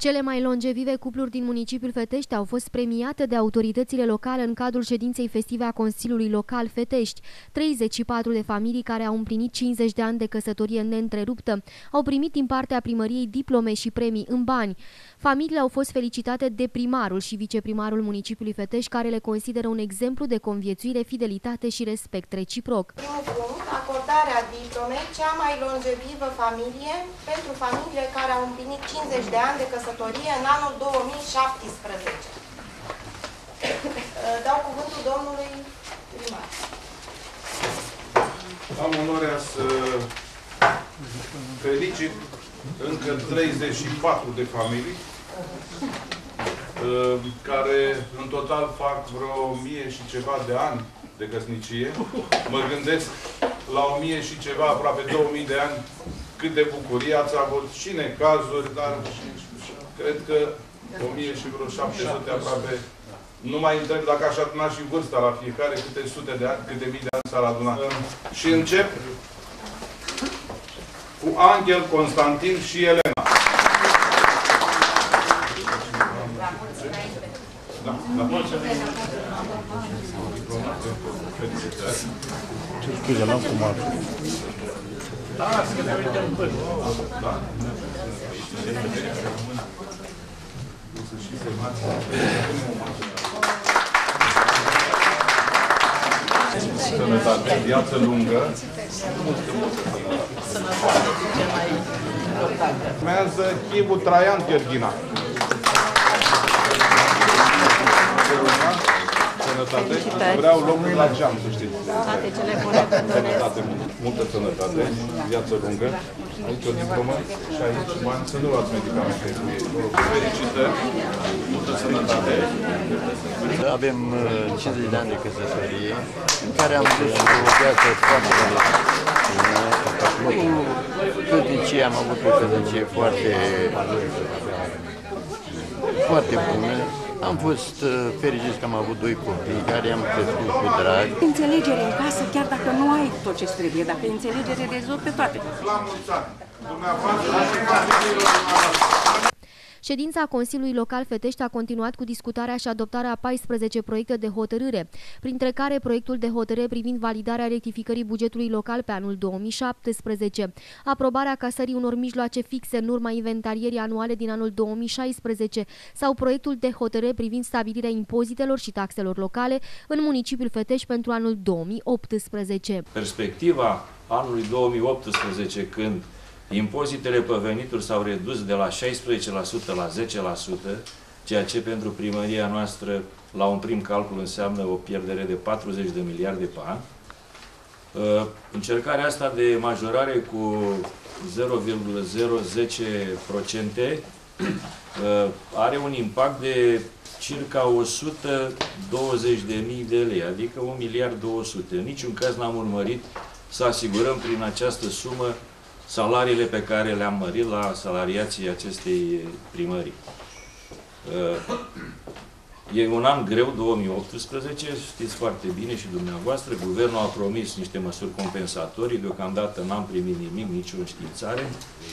Cele mai longevive cupluri din municipiul Fetești au fost premiate de autoritățile locale în cadrul ședinței festive a Consiliului Local Fetești. 34 de familii care au împlinit 50 de ani de căsătorie neîntreruptă au primit din partea primăriei diplome și premii în bani. Familiile au fost felicitate de primarul și viceprimarul municipiului Fetești, care le consideră un exemplu de conviețuire, fidelitate și respect reciproc. Primul punct, acordarea diplomei cea mai longevivă familie pentru familiile care au împlinit 50 de ani de căsătorie în anul 2017. Dau cuvântul domnului primar. Am onoarea să felicit încă 34 de familii care în total fac vreo 1000 și ceva de ani de căsnicie. Mă gândesc la 1000 și ceva, aproape 2000 de ani, cât de bucurie ați avut și necazuri, dar cred că 1000 și vreo 700 aproape. Nu mai întreb dacă aș aduna și vârsta la fiecare, câte sute de ani, câte mii de ani s-ar aduna. Și încep cu Angel, Constantin și Elena. Da. Ce scuze, n-am fumat. Da, să ne uităm pe. Da. Sănătate, viață lungă. Sănătate, ce mai important. Urmează Chivu Traian Gheorghina. Sănătate. Vreau locul la geam, să știți. Toate cele bune pentru Sănătate, multă sănătate, viață lungă. Aici o diplomă și aici bani, să nu luați medicamente. Felicitări, multă sănătate. Avem 50 de ani de căsătorie, în care am dus o viață foarte bună. Căsnicie, am avut o căsnicie foarte bună. Am fost fericit că am avut 2 copii care i-am crescut cu drag. Înțelegere în casă, chiar dacă nu ai tot ce trebuie, dacă e înțelegere, rezolvi pe toate. La mulți ani! Dumneavoastră și familiilor noastre! Ședința Consiliului Local Fetești a continuat cu discutarea și adoptarea a 14 proiecte de hotărâre, printre care proiectul de hotărâre privind validarea rectificării bugetului local pe anul 2017, aprobarea casării unor mijloace fixe în urma inventarierii anuale din anul 2016 sau proiectul de hotărâre privind stabilirea impozitelor și taxelor locale în municipiul Fetești pentru anul 2018. Perspectiva anului 2018, când impozitele pe venituri s-au redus de la 16% la 10%, ceea ce pentru primăria noastră, la un prim calcul, înseamnă o pierdere de 40 de miliarde pe an. Încercarea asta de majorare cu 0,010% are un impact de circa 120.000 de lei, adică 1.200.000. În niciun caz n-am urmărit să asigurăm prin această sumă salariile pe care le-am mărit la salariații acestei primării. E un an greu, 2018, știți foarte bine și dumneavoastră, guvernul a promis niște măsuri compensatorii, deocamdată n-am primit nimic, nicio înștiințare.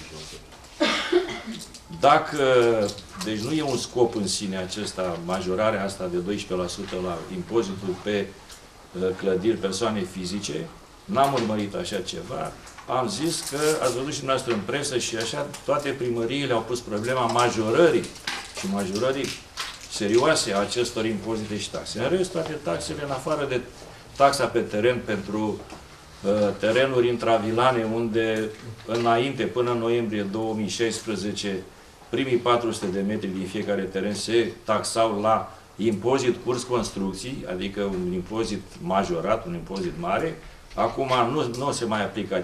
Deci nu e un scop în sine acesta, majorarea asta de 12% la impozitul pe clădiri, persoane fizice, n-am urmărit așa ceva. Am zis că ați văzut și dumneavoastră în presă și așa, toate primăriile au pus problema majorării și majorării serioase a acestor impozite și taxe. În rest, toate taxele, în afară de taxa pe teren pentru terenuri intravilane, unde înainte, până în noiembrie 2016, primii 400 de metri din fiecare teren se taxau la impozit curs construcții, adică un impozit majorat, un impozit mare. Acum nu se mai aplică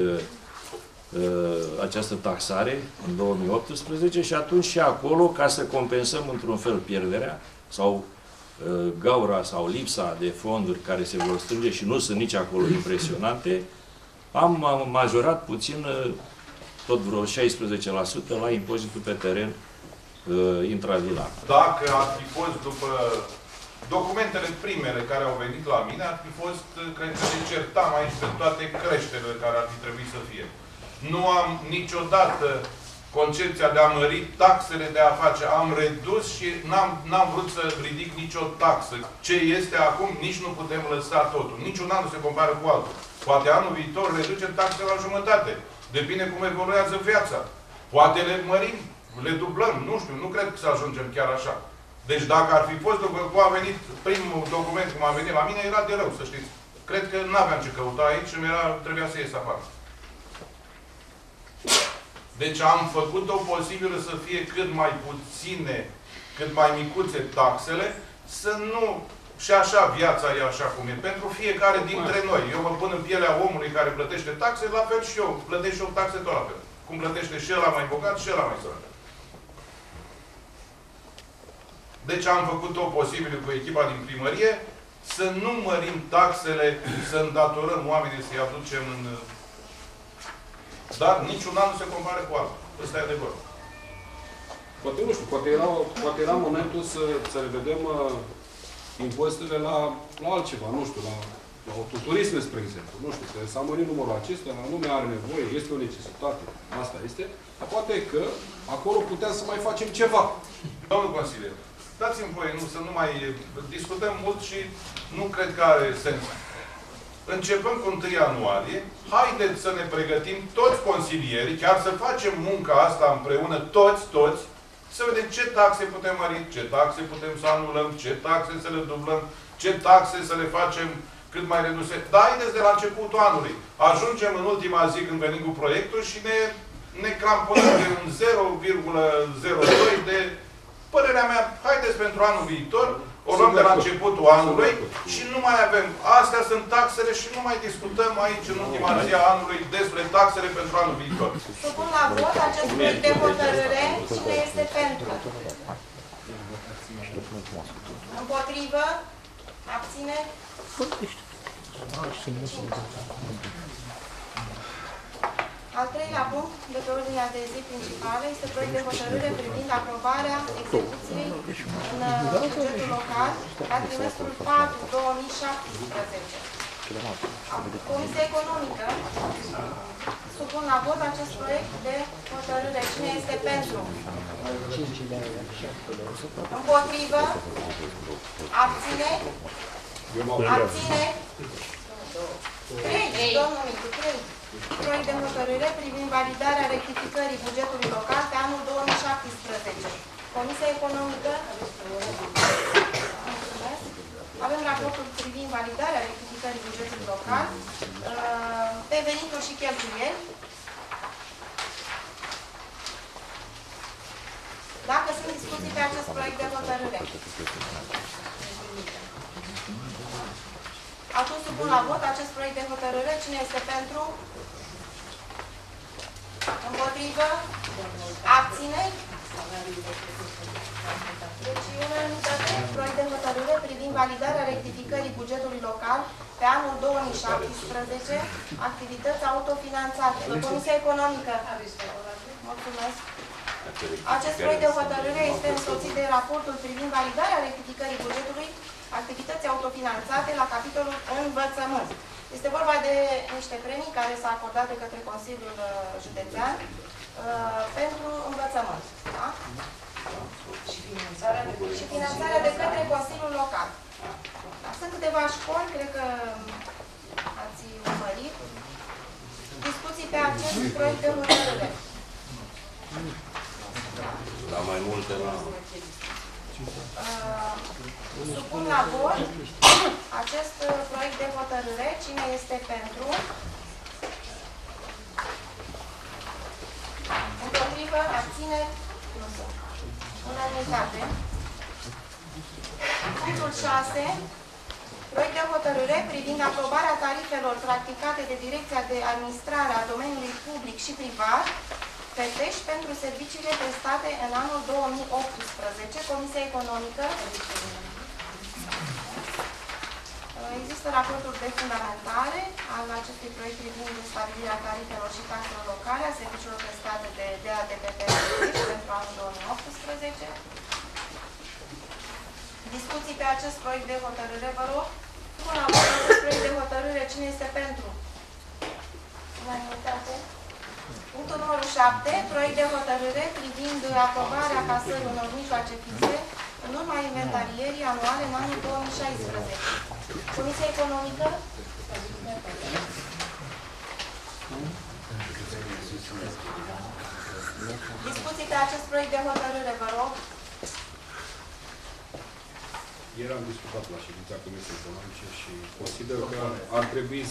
această taxare în 2018 și atunci și acolo, ca să compensăm într-un fel pierderea sau gaura sau lipsa de fonduri care se vor strânge și nu sunt nici acolo impresionante, am majorat puțin, tot vreo 16% la impozitul pe teren intravilan. Dacă ar fi fost după documentele primele care au venit la mine, ar fi fost, cred că ne certam aici pe toate creșterile care ar fi trebuit să fie. Nu am niciodată concepția de a mări taxele de afaceri. Am redus și n-am vrut să ridic nicio taxă. Ce este acum, nici nu putem lăsa totul. Niciun an nu se compară cu altul. Poate anul viitor reducem taxele la jumătate. Depinde cum evoluează viața. Poate le mărim, le dublăm, nu știu, nu cred că să ajungem chiar așa. Deci dacă ar fi fost, cum a venit primul document, cum a venit la mine, era de rău, să știți. Cred că n-aveam ce căuta aici și trebuia să ies afară. Deci am făcut-o posibilă să fie cât mai puține, cât mai micuțe taxele, să nu... Și așa viața e așa cum e. Pentru fiecare dintre noi. Eu mă pun în pielea omului care plătește taxe, la fel și eu. Plătesc și eu taxe tot la fel. Cum plătește și ăla mai bogat și ăla mai sărac. Deci am făcut-o posibil cu echipa din primărie să nu mărim taxele, să îndatorăm oamenii, să-i aducem în... Dar niciun an nu se compară cu altul. Ăsta e adevărul. Poate, nu știu, poate era momentul să revedem impozitele la altceva, nu știu, la autoturisme, spre exemplu. Nu știu, s-a mărit numărul acesta, lumea are nevoie, este o necesitate, asta este. Dar poate că acolo putem să mai facem ceva. Domnul consilier, dați-mi voie, să nu mai discutăm mult și nu cred că are sens. Începând cu 1 ianuarie, haideți să ne pregătim toți consilierii, chiar să facem munca asta împreună, toți, să vedem ce taxe putem mări, ce taxe putem să anulăm, ce taxe să le dublăm, ce taxe să le facem cât mai reduse. Dar haideți de la începutul anului. Ajungem în ultima zi când venim cu proiectul și ne cramponăm de un 0,02 de... Părerea mea, haideți pentru anul viitor, o luăm de la începutul anului și nu mai avem. Astea sunt taxele și nu mai discutăm aici în ultima zi a anului despre taxele pentru anul viitor. Supun la vot acest proiect de hotărâre. Cine este pentru? Împotrivă? Abține? Al treilea punct de pe ordinea de zi principală este proiect de hotărâre privind aprobarea execuției în bugetul local la trimestrul 4 2017. Comisia Economică supun la vot acest proiect de hotărâre. Cine este pentru? Împotrivă? Abține? Abține? 3. Domnul Micu, 3. Proiect de hotărâre privind validarea rectificării bugetului local pe anul 2017. Comisia Economică. Avem raportul privind validarea rectificării bugetului local pe venituri și cheltuieli. Dacă sunt discuții pe acest proiect de hotărâre. Atunci supun la vot acest proiect de hotărâre. Cine este pentru? Împotrivă? Abține? Deci, unanimitate, proiect de hotărâre privind validarea rectificării bugetului local pe anul 2017, activități autofinanțate. Comisia Economică. Mulțumesc. Acest proiect de hotărâre este însoțit de raportul privind validarea rectificării bugetului, activități autofinanțate la capitolul învățământ. Este vorba de niște premii care s-au acordat de către Consiliul Județean pentru învățământ. Da? Și finanțarea de către Consiliul Local. Da? Sunt câteva școli, cred că ați urmărit. Discuții pe acest proiect de hotărâre. La mai multe la... Supun la vot acest proiect de hotărâre. Cine este pentru? Împotrivă? Abține? Nu sunt. Unanimitate. Punctul 6. Proiect de hotărâre privind aprobarea tarifelor practicate de Direcția de Administrare a Domeniului Public și Privat FETEș pentru serviciile prestate în anul 2018. Comisia Economică. Există raportul de fundamentare al acestui proiect privind stabilirea tarifelor și taxelor locale a serviciilor prestate de DATPP pentru anul 2018. Discuții pe acest proiect de hotărâre, vă rog. Până la acest proiect de hotărâre, cine este pentru? Unanimitate. Punctul numărul 7. Proiect de hotărâre privind aprobarea casării unor mijloace fixe în urma inventarierii anuale în anul 2016. Comisia Economică. Discuții pe acest proiect de hotărâre, vă rog. Ieri am discutat la ședința Comisiei Economice și consider că ar trebui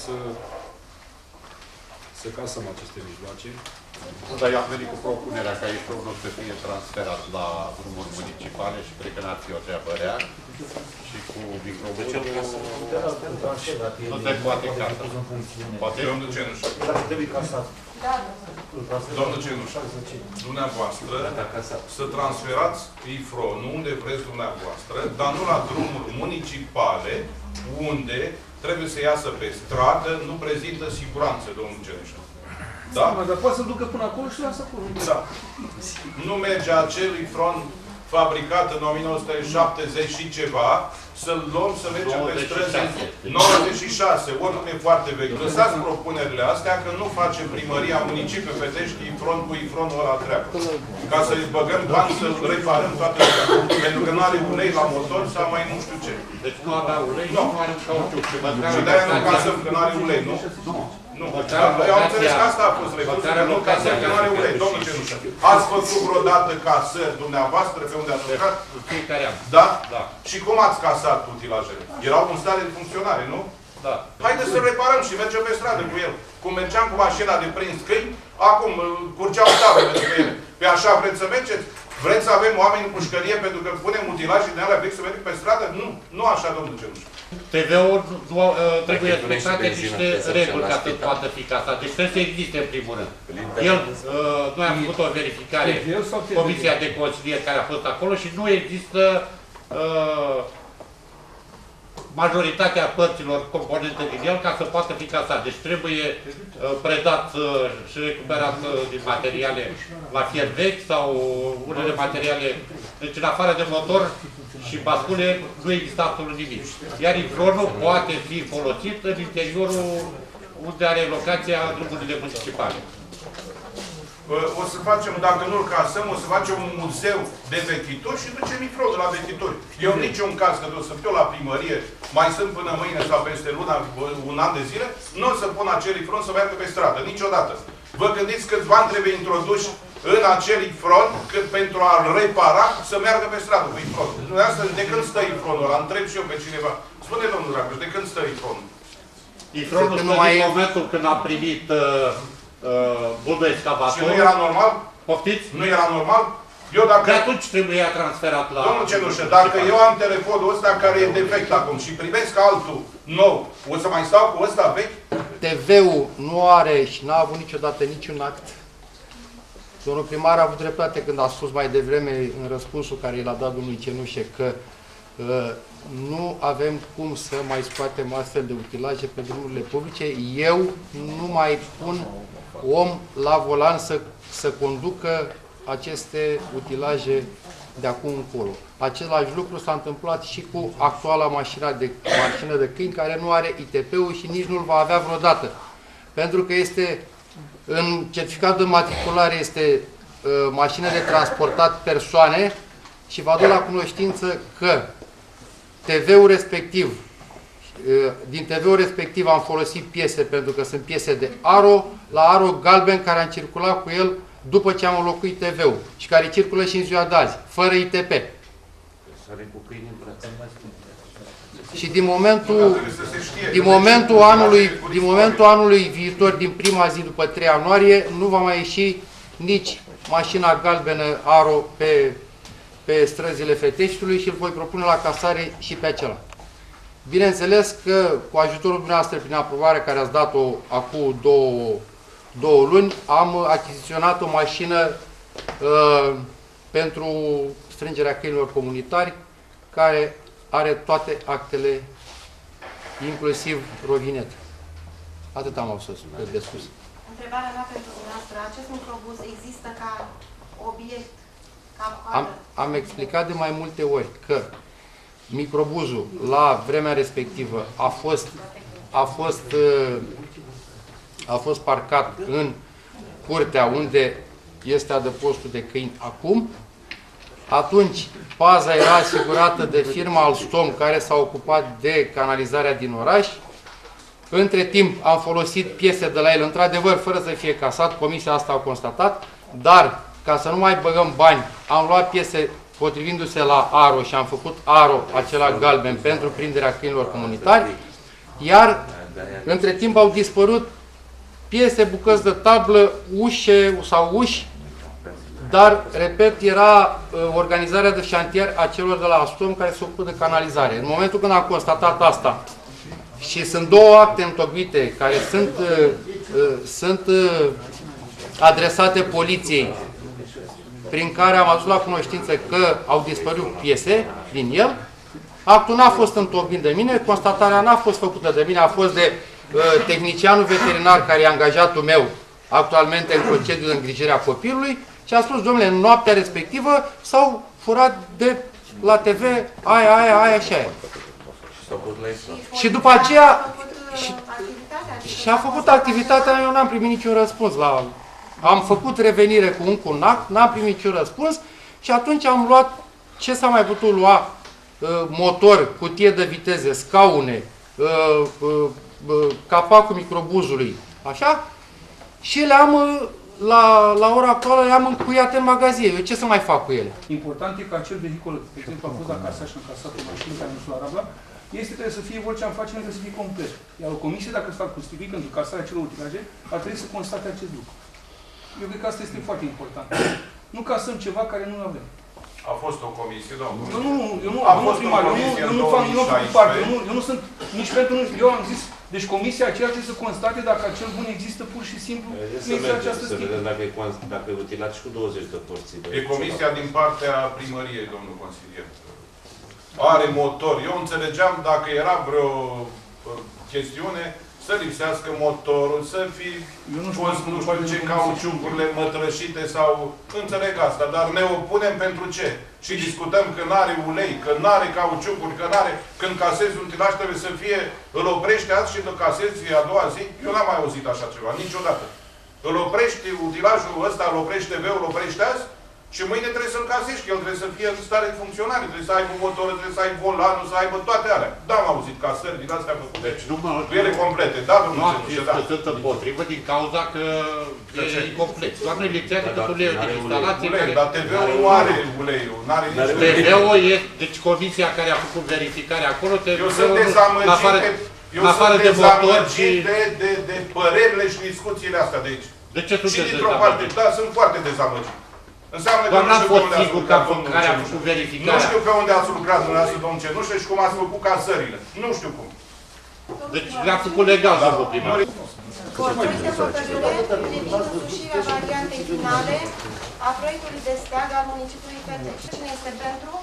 să casăm aceste mijloace. Dar eu am venit cu propunerea ca IFRO-ul să fie transferat la drumuri municipale și cred că n-ar fi o treabă rea. Și cu microbusul nu se poate casa. Poate? Domnul Cenușa. Domnul Cenușa, dumneavoastră să transferați IFRO-ul unde vreți dumneavoastră, dar nu la drumuri municipale unde trebuie să iasă pe stradă, nu prezintă siguranță, domnul Cenușa. Da? Dar poate să ducă până acolo și lasă acolo. Da. Nu merge acel IFRO fabricat în 1970 și ceva, să-l luăm să mergem pe străzi 96, oricum e foarte vechi. Lăsați propunerile astea că nu face primăria municipiul Fetești ifron cu ifronul ăla treabă. Ca să-i băgăm bani să reparăm toate astea. Pentru că nu are ulei la motor sau mai nu știu ce. Deci nu avea ulei, nu are un cauciuc. Și de-aia nu casăm că nu are ulei, nu? Nu. Eu am înțeles că asta a fost refuzul, nu casăm că nu are ulei. Domnul Cenușa, ați făcut vreodată casări dumneavoastră pe unde ați lucrat? Fiecare an. Da? Da. Și cum ați casat utilajele? Erau în stare de funcționare, nu? Da. Haideți să reparăm și mergem pe stradă cu el. Cum mergeam cu mașina de prins câini, acum curgeau tabele pe ele. Pe așa vreți să mergeți? Vreți să avem oameni în pușcărie pentru că punem utilaje din alea vechi să mergem pe stradă? Nu. Nu așa, domnul Cenușa. TV-ul trebuie respectate niște reguli ca să poată fi casat. Deci trebuie să existe în primul rând. Noi am făcut o verificare, Comisia de Consilieri care a fost acolo și nu există majoritatea părților componente din el ca să poată fi casat. Deci trebuie predat și recuperat din materiale la fier vechi sau unele materiale. Deci în afară de motor și bascule nu există absolut nimic. Iar ifronul poate fi folosit în interiorul unde are locația drumurile municipale. O să facem, dacă nu-l casăm, o să facem un muzeu de vechituri și ducem ifronul la vechituri. Eu în niciun caz, că o să fiu la primărie, mai sunt până mâine sau peste luna, un an de zile, nu o să pun acel ifron să meargă pe stradă, niciodată. Vă gândiți câți bani trebuie introduși în acel ifron, cât pentru a-l repara, să meargă pe stradă cu ifronul. De când stă ifronul ăla? Întreb și eu pe cineva. Spune, domnul Dragoș, de când stă ifronul? Ifronul stă din momentul când a primit bulbul excavator. Și nu era normal? Poftiți? Nu era normal? Eu dacă... De atunci trebuia transferat la... Domnul Cenușă, dacă eu am telefonul ăsta care e defect acum și primesc altul nou, o să mai stau cu ăsta vechi? TV-ul nu are și n-a avut niciodată niciun act. Domnul primar a avut dreptate când a spus mai devreme în răspunsul care i l-a dat domnului Cenușe că nu avem cum să mai scoatem astfel de utilaje pe drumurile publice. Eu nu mai pun om la volan să conducă aceste utilaje de acum încolo. Același lucru s-a întâmplat și cu actuala mașină de câini care nu are ITP-ul și nici nu-l va avea vreodată. Pentru că este în certificatul de matriculare este mașină de transportat persoane și vă aduc la cunoștință că TV-ul respectiv, din TV-ul respectiv am folosit piese pentru că sunt piese de aro, la aro galben care am circulat cu el după ce am înlocuit TV-ul și care circulă și în ziua de azi, fără ITP. Și din momentul anului viitor, din prima zi după 3 ianuarie, nu va mai ieși nici mașina galbenă aro pe străzile Feteștiului și îl voi propune la casare și pe acela. Bineînțeles că cu ajutorul dumneavoastră, prin aprobarea care ați dat-o acum două luni, am achiziționat o mașină pentru strângerea câinilor comunitari, care are toate actele, inclusiv rovinetă. Atât am avut de spus. Întrebarea mea pentru dumneavoastră, acest microbuz există ca obiect? Am explicat de mai multe ori că microbuzul la vremea respectivă a fost parcat în curtea unde este adăpostul de câini acum. Atunci, paza era asigurată de firma Alstom, care s-a ocupat de canalizarea din oraș. Între timp, am folosit piese de la el, într-adevăr, fără să fie casat, comisia asta a constatat, dar, ca să nu mai băgăm bani, am luat piese potrivindu-se la ARO și am făcut ARO, acela galben, pentru prinderea câinilor comunitari, iar, între timp, au dispărut piese, bucăți de tablă, ușe sau uși, dar, repet, era organizarea de șantier a celor de la Alstom care se ocupă de canalizare. În momentul când am constatat asta, și sunt două acte întocmite care sunt adresate poliției, prin care am adus la cunoștință că au dispărut piese din el, actul n-a fost întocmit de mine, constatarea n-a fost făcută de mine, a fost de tehnicianul veterinar care e angajatul meu actualmente în concediu de îngrijire a copilului și a spus, domnule, în noaptea respectivă s-au furat de la TV aia și aia. Și după aceea și a făcut activitatea, eu n-am primit niciun răspuns. Am făcut revenire cu un act, n-am primit niciun răspuns și atunci am luat ce s-a mai putut lua, motor, cutie de viteze, scaune, capacul microbuzului, așa, și le-am, la ora actuală, le-am încuiat în magazie. Eu ce să mai fac cu ele? Important e că acel vehicul, de exemplu, a fost acasă și încasat o mașină care nu s-a rablat, trebuie să fie orice am face, trebuie să fie complet. Iar o comisie, dacă s-ar constitui pentru casarea celor utilaje, ar trebui să constate acest lucru. Eu cred că asta este foarte important. Nu casăm ceva care nu avem. A fost o comisie, domnul. Eu nu primar, eu nu fac parte, eu nu sunt nici pentru nu. Eu am zis, deci comisia aceea trebuie să constate dacă acel bun există pur și simplu. Să vedem dacă e utilat și cu 20 de porții. E comisia din partea primăriei, domnul consilier. Are motor. Eu înțelegeam dacă era vreo chestiune să lipsească motorul, să fi fost nu știu ce cauciucurile mătrășite sau... Înțeleg asta, dar ne opunem pentru ce? Și discutăm că n-are ulei, că n-are cauciucuri, că n-are... Când casezi un utilaj trebuie să fie... Îl oprești azi și îl casezi a doua zi. Eu n-am mai auzit așa ceva, niciodată. Îl oprești utilajul ăsta, îl oprești TV-ul, îl oprești azi și mâine trebuie să-l casești, că el trebuie să fie în stare de funcționare, trebuie să aibă motorul, trebuie să aibă volanul, să aibă toate alea. Da, am auzit casări din astea făcute. Deci nu ele complete, da, domnul Cenușă, da. Sunt împotrivă din cauza că e incomplet. Doar nu lipsea decât uleiul din instalație. Dar TV-ul nu are uleiul, nu are nici ulei. TV-ul e, deci comisia care a făcut verificarea acolo, eu sunt dezamăgit de părerile și discuțiile astea de aici. De ce sunt dezamăgit? Da, sunt foarte dezamăgit. Înseamnă că nu știu pe unde ați lucrat, domnul Cenușă. Nu știu pe unde ați lucrat, dumneavoastră, domnul Cenușă, și cum ați făcut casările. Nu știu cum. Deci le-a făcut legal, domnul primar. Proiect de hotărâre privind însușirea variantei finale a proiectului de steag al municipiului Petești. Cine este pentru?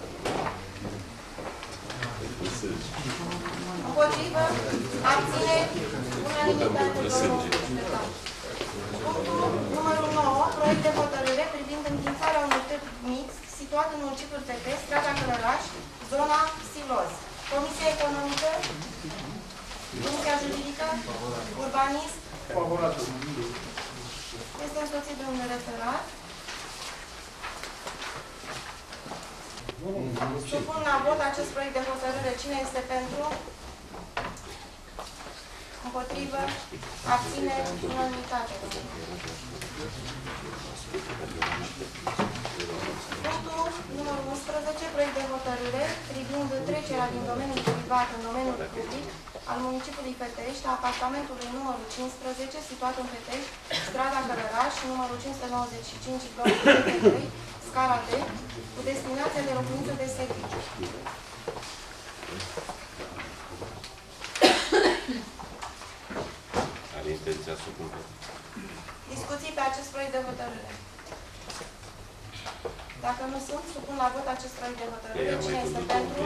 Împotrivă? Abține? Unanimitate. Punctul numărul 9. Proiect de hotărâre privind înființarea unui târg mixt situat în municipiul Petești, strada Călăraș, zona Siloz. Comisia Economică? Comisia Juridică? Urbanism? Este însoțit de un referat. Supun la vot acest proiect de hotărâre. Cine este pentru? Împotrivă? Abține? Unanimitate. Punctul numărul 11. Proiect de hotărâre privind trecerea din domeniul privat în domeniul public al municipiului Petești, a apartamentului numărul 15, situat în Petești, strada Călăraș, numărul 595, blocul 3, scara D, cu destinația de locuință de serviciu. Are intenția să cumpere. Discuții pe acest proiect de hotărâre. Dacă nu sunt, supun la vot acest proiect de hotărâre. Cine este pentru?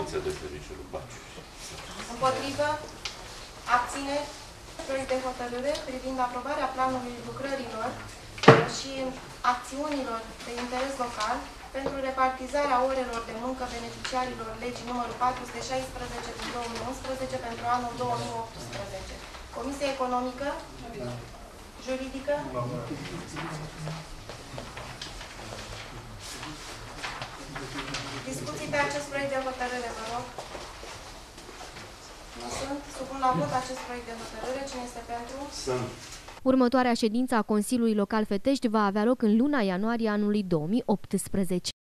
Împotrivă? Abține? Proiect de hotărâre privind aprobarea planului lucrărilor și acțiunilor de interes local pentru repartizarea orelor de muncă beneficiarilor legii numărul 416 din 2011 pentru anul 2018. Comisia Economică? Juridică? Discuții pe acest proiect de hotărâre, vă rog. Nu sunt. Supun la vot acest proiect de hotărâre. Cine este pentru? Sunt. Următoarea ședință a Consiliului Local Fetești va avea loc în luna ianuarie anului 2018.